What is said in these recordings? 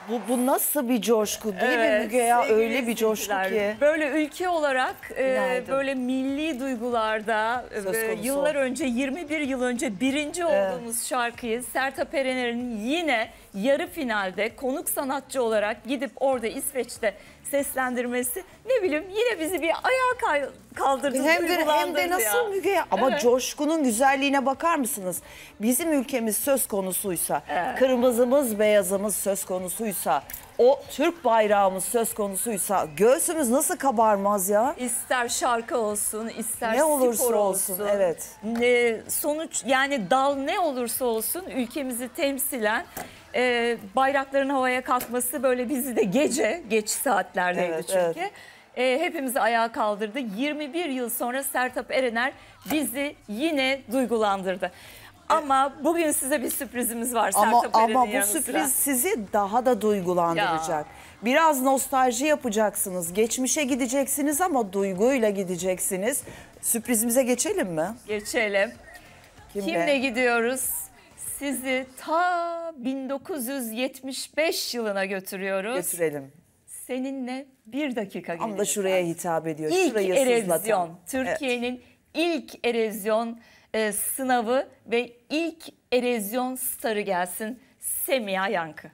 Bu nasıl bir coşku değil mi Müge ya? Öyle bir coşku ki. Böyle ülke olarak böyle milli duygularda yıllar önce 21 yıl önce birinci olduğumuz şarkıyı Sertab Erener'in yine yarı finalde konuk sanatçı olarak gidip orada İsveç'te seslendirmesi ne bileyim yine bizi bir ayağa kaldırdı. Hem de nasıl Müge ya? Ama coşkunun güzelliğine bakar mısınız? Bizim ülkemiz söz konusuysa, kırmızımız beyazımız söz konusuysa, o Türk bayrağımız söz konusuysa göğsümüz nasıl kabarmaz ya? İster şarkı olsun, ister ne olursa spor olsun. Evet. Sonuç yani dal ne olursa olsun ülkemizi temsilen bayrakların havaya kalkması böyle bizi de geç saatlerdeydi çünkü. Hepimizi ayağa kaldırdı. 21 yıl sonra Sertab Erener bizi yine duygulandırdı. Ama bugün size bir sürprizimiz var Sertab Erener'in Ama bu yanı sürpriz sıra. sizi daha da duygulandıracak. Biraz nostalji yapacaksınız. Geçmişe gideceksiniz ama duyguyla gideceksiniz. Sürprizimize geçelim mi? Geçelim. Kimle gidiyoruz? Sizi ta 1975 yılına götürüyoruz. Götürelim. Seninle bir dakika Ama da şuraya hitap ediyor. İlk Şurayı erozyon. Türkiye'nin ilk erozyon sınavı ve ilk erozyon starı gelsin. Semiha Yankı.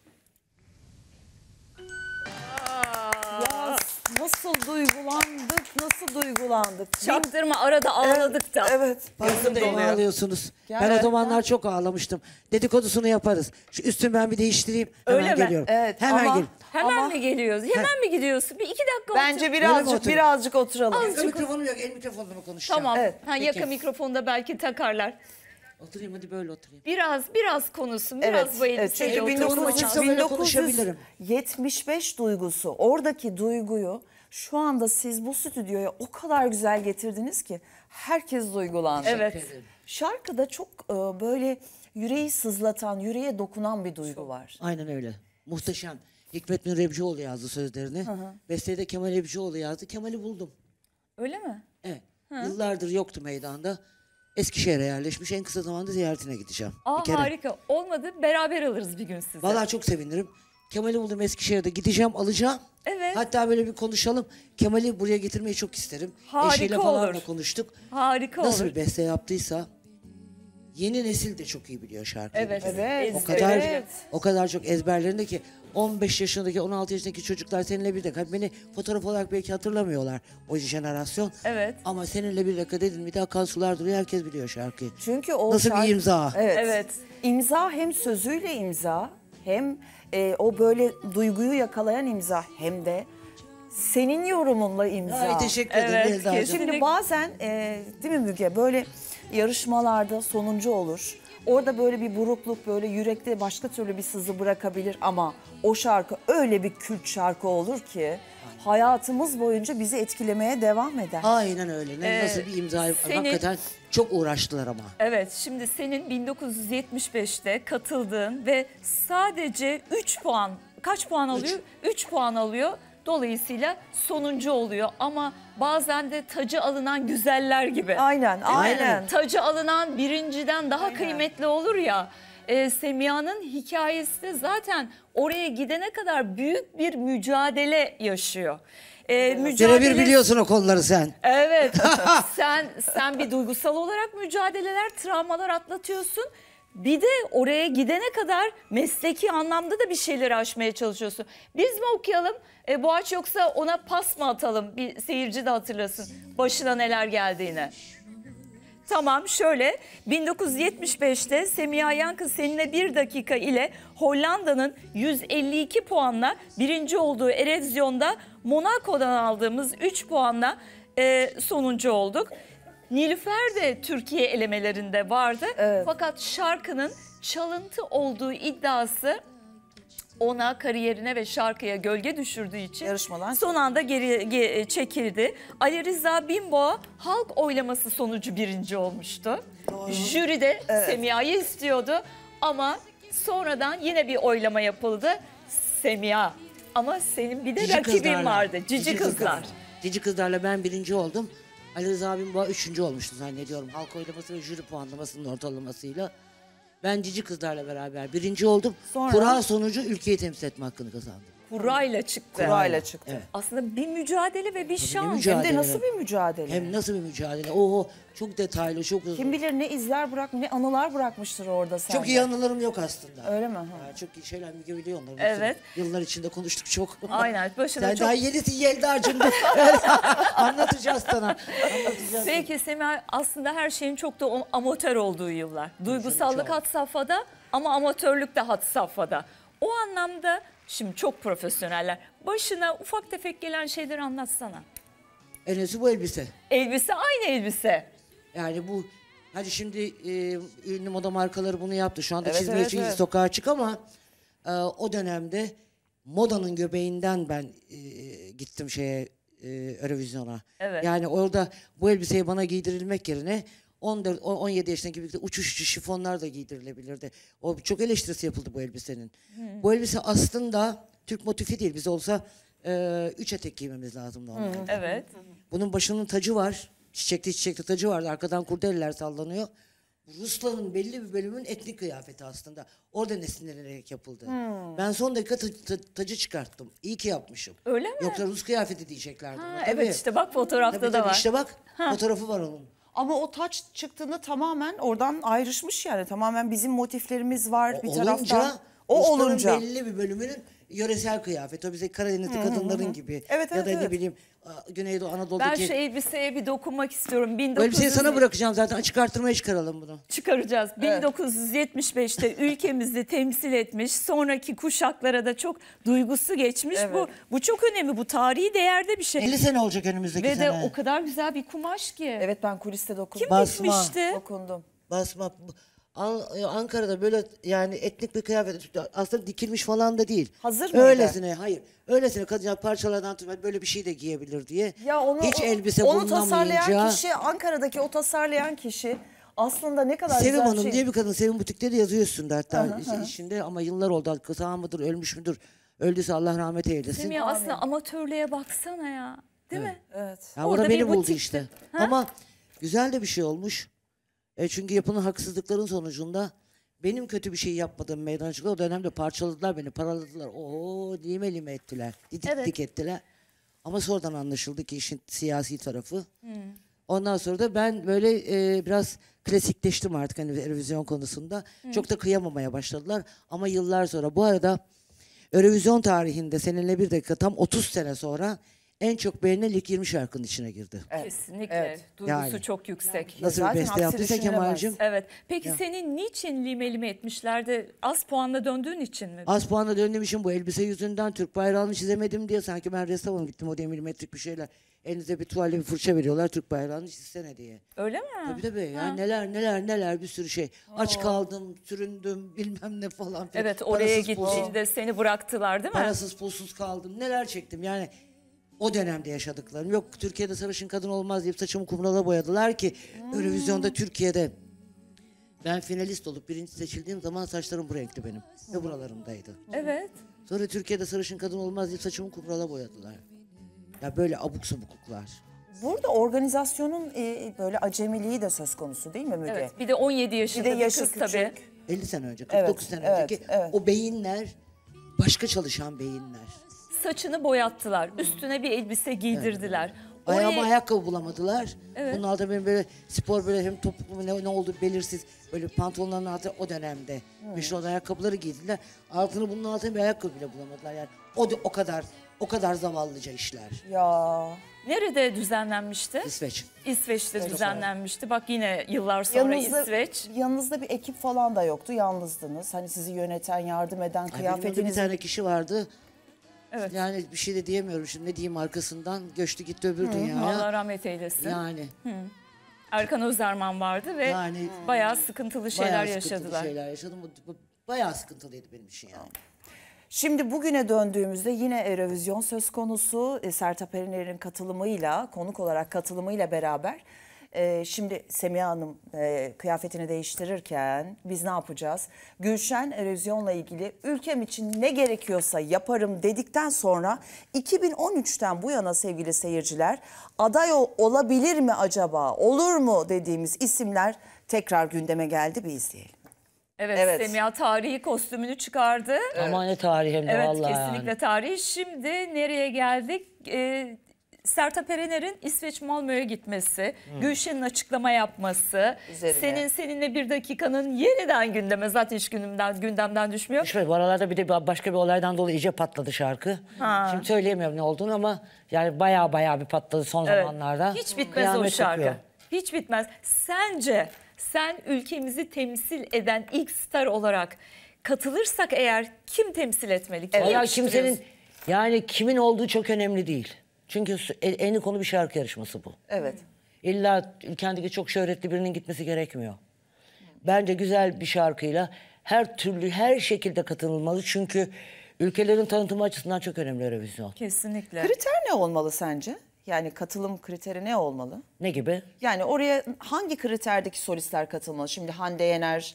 Ya nasıl duygulandık. Çaktırma arada ağladık da. Evet. Pardon ağlıyorsunuz. Ben o zamanlar çok ağlamıştım. Dedikodusunu yaparız. Şu üstümü ben bir değiştireyim. Hemen Öyle mi? geliyorum. Evet, Hemen ama- gel. Hemen mi geliyoruz? Hemen mi gidiyorsun? Bir 2 dakika Bence otur. birazcık oturalım. El mikrofonum yok. El mikrofonla konuşacağım. Tamam. Evet, Yaka mikrofonda belki takarlar. Oturayım hadi böyle oturayım. Biraz konuşsun. Biraz bu elbiseyle çünkü otursun. açıksa böyle konuşabilirim. 1975 duygusu, oradaki duyguyu şu anda siz bu stüdyoya o kadar güzel getirdiniz ki herkes duygulandı. Evet. Şarkıda çok böyle yüreği sızlatan, yüreğe dokunan bir duygu var. Aynen öyle. Muhteşem. Hikmet Nur Ebcioğlu yazdı sözlerini. Besteyi de Kemal Ebcioğlu yazdı. Kemal'i buldum. Öyle mi? Evet. Yıllardır yoktu meydanda. Eskişehir'e yerleşmiş. En kısa zamanda ziyaretine gideceğim. Bir kere. Harika. Olmadı beraber alırız bir gün sizi. Vallahi çok sevinirim. Kemal'i buldum Eskişehir'de. Gideceğim, alacağım. Evet. Hatta böyle bir konuşalım. Kemal'i buraya getirmeyi çok isterim. Harika Eşiyle falan olur. da konuştuk. Harika Nasıl olur. bir beste yaptıysa yeni nesil de çok iyi biliyor şarkıyı. Evet. O kadar çok ezberlerinde ki 15 yaşındaki 16 yaşındaki çocuklar seninle bir dakika beni fotoğraf olarak belki hatırlamıyorlar o jenerasyon. Evet. Ama seninle bir dakika dedin bir daha akan sular duruyor herkes biliyor şarkıyı. Çünkü o nasıl bir imza? Evet. İmza hem sözüyle imza hem o böyle duyguyu yakalayan imza hem de senin yorumunla imza. Ay teşekkür ederim Elda'cığım. Şimdi bazen değil mi Müge böyle yarışmalarda sonuncu olur. Orada böyle bir burukluk böyle yürekte başka türlü bir sızı bırakabilir ama o şarkı öyle bir kült şarkı olur ki hayatımız boyunca bizi etkilemeye devam eder. Aynen öyle. Nasıl bir imza? Hakikaten çok uğraştılar ama. Evet, şimdi senin 1975'te katıldığın ve sadece 3 puan, kaç puan alıyor? 3 puan alıyor. Dolayısıyla sonuncu oluyor ama bazen de tacı alınan güzeller gibi. Aynen. Tacı alınan birinciden daha kıymetli olur ya. Semiha'nın hikayesi de zaten oraya gidene kadar büyük bir mücadele yaşıyor. Birebir biliyorsun o konuları sen. Evet. sen bir duygusal olarak mücadeleler, travmalar atlatıyorsun. Bir de oraya gidene kadar mesleki anlamda da bir şeyleri aşmaya çalışıyorsun. Biz mi okuyalım? Boğaç yoksa ona pas mı atalım? Bir seyirci de hatırlasın başına neler geldiğini. Tamam şöyle 1975'te Semiha Yankı seninle bir dakika ile Hollanda'nın 152 puanla birinci olduğu Erezyon'da Monaco'dan aldığımız 3 puanla sonuncu olduk. Nilüfer de Türkiye elemelerinde vardı. Fakat şarkının çalıntı olduğu iddiası ona kariyerine ve şarkıya gölge düşürdüğü için son anda geri çekildi. Ali Rıza Binboğa halk oylaması sonucu birinci olmuştu. Jüri de Semiha'yı istiyordu ama sonradan yine bir oylama yapıldı. Semiha ama senin bir de rakibin vardı. Cici Kızlar. Cici Kızlar'la ben birinci oldum. Ali Rıza Binboğa üçüncü olmuştu zannediyorum. Halk oylaması ve jüri puanlamasının ortalamasıyla. Ben cici kızlarla beraber birinci oldum. Sonra? Kura sonucu ülkeyi temsil etme hakkını kazandım. Kurayla çıktı. Kurayla çıktı. Evet. Aslında bir mücadele ve bir şans. mücadele. Hem de nasıl bir mücadele. Hem nasıl bir mücadele. Oo, çok detaylı, çok uzun. Kim bilir ne izler ne anılar bırakmıştır orada sende. Çok iyi anılarım yok aslında. Öyle mi? Ha. Ya, çok iyi şeyler Müge biliyor onları. Evet. Yıllar içinde konuştuk çok. Aynen. Başına Sen çok... daha yenisin Yelda'cığım. Anlatacağız sana. Anlatacağız. Peki Semih, aslında her şeyin çok da amatör olduğu yıllar. Duygusallık çok. had safhada ama amatörlük de had safhada. O anlamda şimdi çok profesyoneller. Başına ufak tefek gelen şeyleri anlatsana. En iyisi bu elbise. Elbise aynı elbise. Yani bu hadi şimdi ünlü moda markaları bunu yaptı. Şu anda Evet, çizme evet, için evet. sokağa çık ama o dönemde modanın göbeğinden ben gittim Eurovision'a. Evet. Yani orada bu elbiseyi bana giydirilmek yerine 17 yaşındaki birlikte uçuş şifonlar da giydirilebilirdi. O çok eleştirisi yapıldı bu elbisenin. Bu elbise aslında Türk motifi değil. Biz olsa 3 etek giymemiz lazım normalde. Evet. Bunun başının tacı var. Çiçekli tacı vardı. Arkadan kurdeleler sallanıyor. Rusların belli bir bölümün etnik kıyafeti aslında. Oradan esinlenerek yapıldı. Ben son dakika tacı çıkarttım. İyi ki yapmışım. Öyle mi? Yoksa Rus kıyafeti diyeceklerdi. Ha, buna. Tabii. evet işte bak fotoğrafta Tabii, da tabii. var. İşte bak fotoğrafı var onun. Ama o taç çıktığında tamamen oradan ayrışmış yani. Tamamen bizim motiflerimiz var bir taraftan. O Rusların olunca. belli bir bölümünün yöresel kıyafeti. O bize Karadenizli kadınların gibi. Evet, ya da evet, ne evet. bileyim Güneydoğu Ben Anadolu'daki. şu elbiseye bir dokunmak istiyorum. Bu elbiseyi 1900 sana bırakacağım zaten. Açık artırmaya çıkaralım bunu. çıkaracağız. 1975'te ülkemizi temsil etmiş. Sonraki kuşaklara da çok duygusu geçmiş. Evet. Bu çok önemli. Bu tarihi değerde bir şey. 50 sene olacak önümüzdeki Ve sene. de o kadar güzel bir kumaş ki. Evet ben kuliste dokundum. Kim Basma. dikmişti? Dokundum. Basma. Ankara'da böyle yani etnik bir kıyafet aslında dikilmiş falan da değil. Hazır mıydı? Öylesine hayır. Öylesine kadınlar parçalardan tutmak böyle bir şey de giyebilir diye. Ya onu, Hiç elbise onu tasarlayan bulunamayınca. kişi, Ankara'daki o tasarlayan kişi aslında ne kadar Sevim güzel Hanım bir şey. diye bir kadın. Sevim Butik'te de yazıyor üstünde hatta işinde ama yıllar oldu. Sağ mıdır ölmüş müdür? Öldüyse Allah rahmet eylesin. Semih aslında amatörlüğe baksana ya. Değil mi? Evet. Ya Orada orada beni bir buldu butikti. işte. Ha? Ama güzel de bir şey olmuş. Çünkü yapılan haksızlıkların sonucunda benim kötü bir şey yapmadığım meydana çıktı. O dönemde parçaladılar beni, paraladılar. Oo lime lime ettiler. Didik Evet. dik ettiler. Ama sonradan anlaşıldı ki işin siyasi tarafı. Ondan sonra da ben böyle biraz klasikleştim artık hani Eurovision konusunda. Çok da kıyamamaya başladılar. Ama yıllar sonra bu arada Eurovision tarihinde seninle bir dakika tam 30 sene sonra en çok beğenilen ilk 20 şarkının içine girdi. Kesinlikle. Evet. Duygusu Yani. çok yüksek. Nasıl Zaten bir beste aksi yaptıysa düşünülemez. Kemal'cim. Evet. Peki senin niçin lime etmişlerdi? Az puanla döndüğün için mi? Az puanla döndüğüm için bu elbise yüzünden Türk bayrağını çizemedim diye sanki ben ressamım gittim o diye milimetrik bir şeyler. Elinize bir tuvalle bir fırça veriyorlar Türk bayrağını çizsene diye. Öyle mi? Tabii yani neler bir sürü şey. Aç kaldım, süründüm bilmem ne falan filan. Evet, oraya Parasız, pulsuz- gittiğinde seni bıraktılar değil mi? Parasız pulsuz kaldım. Neler çektim yani. O dönemde yaşadıklarım. Yok Türkiye'de sarışın kadın olmaz deyip saçımı kumrala boyadılar ki Eurovision'da Türkiye'de ben finalist olup birinci seçildiğim zaman saçlarım bu renkti benim. Ve buralarımdaydı. Evet. Sonra Türkiye'de sarışın kadın olmaz deyip saçımı kumrala boyadılar. Ya böyle abuk sabukluklar. Burada organizasyonun böyle acemiliği de söz konusu değil mi Müge? Evet. Bir de 17 yaşında Bir de bir yaşı kız küçük. tabii. 50 sene önce, 49 Evet, sene evet, önceki evet. o beyinler başka çalışan beyinler. Saçını boyattılar. Üstüne bir elbise giydirdiler. Ayağıma Oraya- ayakkabı bulamadılar. Evet. Bunun altında benim böyle spor böyle hem topuklu mu ne oldu belirsiz böyle pantolonların altında o dönemde meşhur olan ayakkabıları giydiler. Altını bunun altına bir ayakkabı bile bulamadılar yani. O kadar zavallıca işler. Ya Nerede düzenlenmişti? İsveç. İsveç'te düzenlenmişti. Bak yine yıllar sonra İsveç. yanınızda bir ekip falan da yoktu. Yalnızdınız. Hani sizi yöneten, yardım eden, Ay, benim orada bir kıyafetinizi... tane kişi vardı. Evet. Yani bir şey de diyemiyorum şimdi ne diyeyim arkasından göçtü gitti öbür dünyaya. Allah rahmet eylesin. Yani Erkan Özerman vardı ve Yani- bayağı sıkıntılı şeyler bayağı sıkıntılı yaşadılar. şeyler yaşadım. Bu bayağı sıkıntılıydı benim için yani. Şimdi bugüne döndüğümüzde yine Eurovision söz konusu. Sertab Erener'in katılımıyla, konuk olarak katılımıyla beraber. Şimdi Semiha Hanım kıyafetini değiştirirken biz ne yapacağız? Gülşen Eurovision'la ilgili ülkem için ne gerekiyorsa yaparım dedikten sonra 2013'ten bu yana sevgili seyirciler aday olabilir mi acaba, olur mu dediğimiz isimler tekrar gündeme geldi, bir izleyelim. Evet, Evet. Semiha tarihi kostümünü çıkardı. Ama ne tarih hem de Evet, vallahi kesinlikle yani. tarihi. Şimdi nereye geldik? Sertab Erener'in İsveç Malmö'ye gitmesi, Gülşen'in açıklama yapması, Üzerine. seninle bir dakikanın yeniden gündeme, zaten hiç gündemden düşmüyor. Düşmedi. Bu aralarda bir de başka bir olaydan dolayı iyice patladı şarkı. Şimdi söyleyemiyorum ne olduğunu ama yani baya bir patladı son Evet. zamanlarda. Hiç bitmez o Kıyamet şarkı. kopuyor. Hiç bitmez. Sence sen ülkemizi temsil eden ilk star olarak katılırsak eğer kim temsil etmeli? Kim Valla yakıştırıyorsun? kimsenin yani kimin olduğu çok önemli değil. Çünkü en konu bir şarkı yarışması bu. Evet. İlla ülkendeki çok şöhretli birinin gitmesi gerekmiyor. Bence güzel bir şarkıyla her türlü her şekilde katılılmalı. Çünkü ülkelerin tanıtımı açısından çok önemli Eurovision. Kesinlikle. Kriter ne olmalı sence? Yani katılım kriteri ne olmalı? Ne gibi? Yani oraya hangi kriterdeki solistler katılmalı? Şimdi Hande Yener,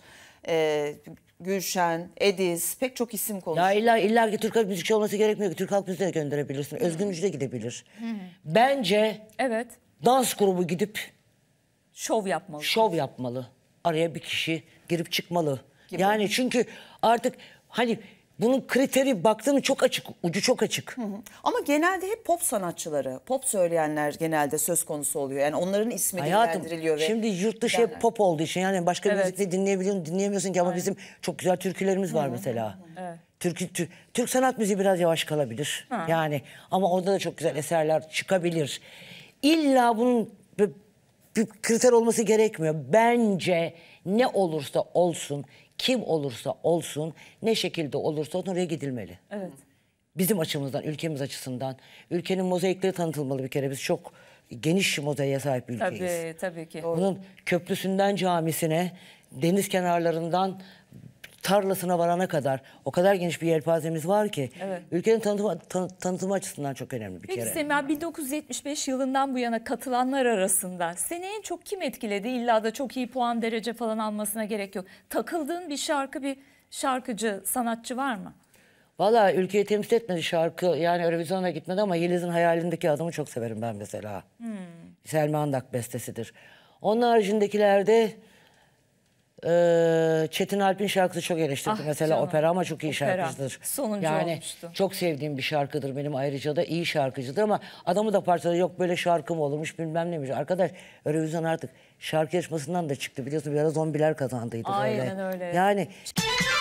Gülşen, Ediz, pek çok isim konuşuyor. Ya illa ki Türk halk müzikçi olması gerekmiyor ki. Türk halk müziğine de gönderebilirsin. Özgün Ücre gidebilir. Bence Evet. dans grubu gidip Şov yapmalı. şov yapmalı. Araya bir kişi girip çıkmalı. Yani çünkü artık hani bunun kriteri baktığın çok açık, ucu çok açık. Ama genelde hep pop sanatçıları, pop söyleyenler genelde söz konusu oluyor. Yani onların ismi Hayatım dillendiriliyor. şimdi yurt dışı hep pop olduğu için yani başka Evet. müzik de dinleyemiyorsun ki ama bizim çok güzel türkülerimiz var mesela. Türk sanat müziği biraz yavaş kalabilir. Yani ama orada da çok güzel eserler çıkabilir. İlla bunun bir kriter olması gerekmiyor. Bence ne olursa olsun, kim olursa olsun, ne şekilde olursa oraya gidilmeli. Evet. Bizim açımızdan, ülkemiz açısından. Ülkenin mozaikleri tanıtılmalı bir kere. Biz çok geniş mozaiğe sahip bir ülkeyiz. Tabii ki. Bunun köprüsünden camisine, deniz kenarlarından tarlasına varana kadar o kadar geniş bir yelpazemiz var ki. Evet. Ülkenin tanıtımı açısından çok önemli bir Peki kere. Semiha, 1975 yılından bu yana katılanlar arasında seni en çok kim etkiledi? İlla da çok iyi puan derece falan almasına gerek yok. Takıldığın bir şarkıcı, sanatçı var mı? Valla ülkeyi temsil etmedi şarkı. Yani Eurovision'a gitmedi ama Yeliz'in hayalindeki adamı çok severim ben mesela. Selma Andak bestesidir. Onun haricindekilerde Çetin Alp'in şarkısı çok eleştirdi. Mesela canım. opera ama çok iyi Opera. şarkıcıdır. Sonuncu yani olmuştu. çok sevdiğim bir şarkıdır benim, ayrıca da iyi şarkıcıdır ama adamı da parçaladı, yok böyle şarkı mı olurmuş bilmem neymiş. Arkadaş Eurovision artık şarkı yarışmasından da çıktı biliyorsun, bir ara zombiler kazandıydı. Aynen öyle. Yani